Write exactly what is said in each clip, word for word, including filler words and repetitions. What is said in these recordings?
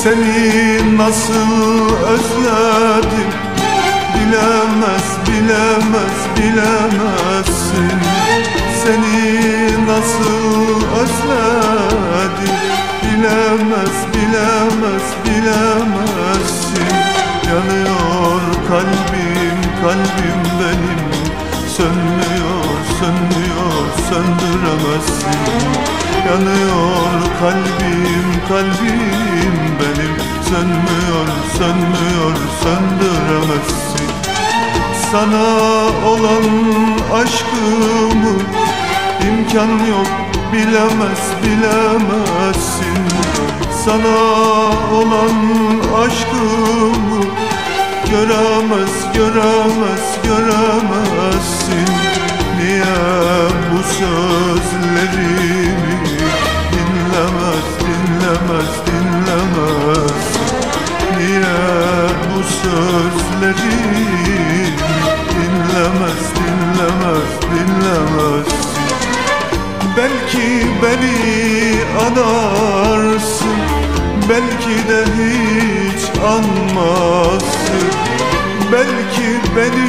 Seni nasıl özledim, bilemez, bilemez, bilemezsin. Seni nasıl özledim, bilemez, bilemez, bilemezsin. Yanıyor kalbim, kalbim benim, sönmüyor, sönmüyor, söndüremezsin. Yanıyor kalbim, kalbim benim, sönmüyor, sönmüyor, söndüremezsin. Sana olan aşkımı imkan yok, bilemez, bilemezsin. Sana olan aşkımı göremez, göremez, göremezsin. Niye bu sözlerimi dinlemez, dinlemez, dinlemez? Niye bu sözlerimi dinlemez, dinlemez, dinlemez? Belki beni anarsın, belki de hiç anmazsın. Belki beni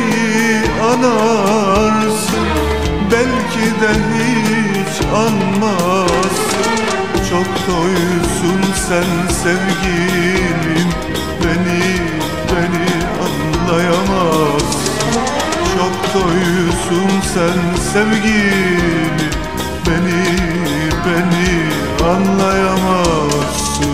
anarsın, belki de hiç anmazsın. Çok toysun sen sevgilim, beni, beni anlayamazsın. Çok toysun sen sevgilim, beni, beni anlayamazsın.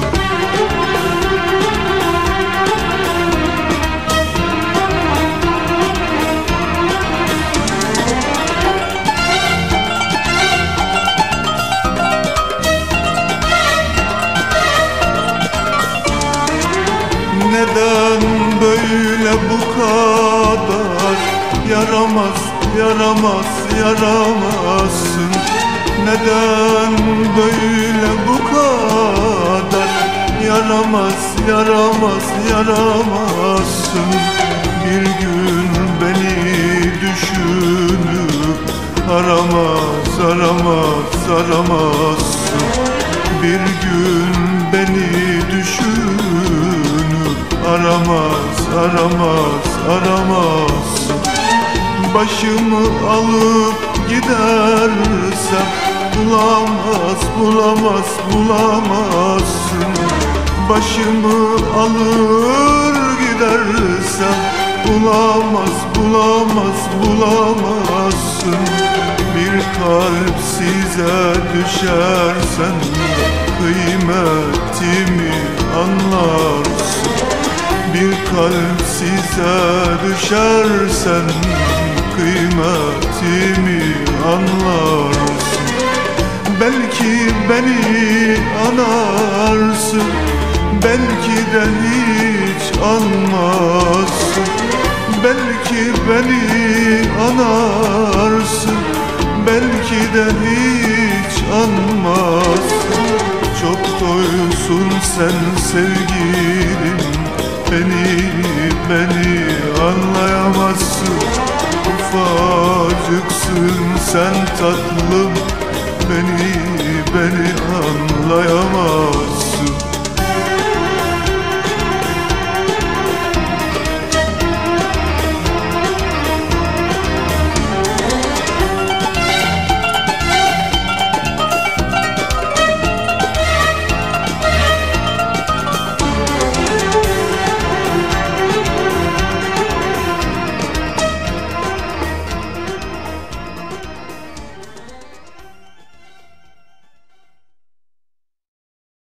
Neden böyle bu kadar yaramaz, yaramaz, yaramazsın? Neden böyle bu kadar yaramaz, yaramaz, yaramazsın? Bir gün beni düşünüp aramaz, aramaz, aramazsın. Bir gün beni düşünüp aramaz, aramaz, aramazsın. Başımı alıp gidersem bulamaz, bulamaz, bulamazsın. Başımı alır gidersem bulamaz, bulamaz, bulamazsın. Bir kalp size düşersen kıymetimi anlarsın. Bir kalp size düşersen kıymetimi anlarsın. Belki beni anarsın, belki de hiç anmazsın. Belki beni anarsın, belki de hiç anmazsın. Çok toysun sen sevgilim, beni, beni anlayamazsın. Ufacıksın sen tatlım, beni, beni anlayamazsın.